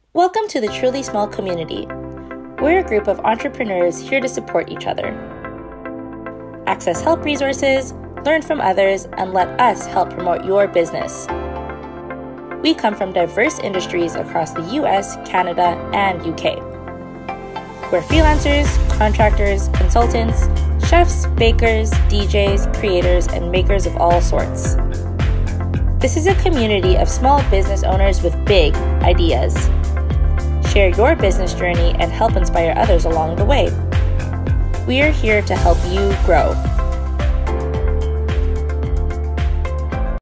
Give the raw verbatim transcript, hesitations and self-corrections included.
Welcome to the TrulySmall community. We're a group of entrepreneurs here to support each other. Access help resources, learn from others, and let us help promote your business. We come from diverse industries across the U S, Canada, and U K. We're freelancers, contractors, consultants, chefs, bakers, D Js, creators, and makers of all sorts. This is a community of small business owners with big ideas. Share your business journey and help inspire others along the way. We are here to help you grow.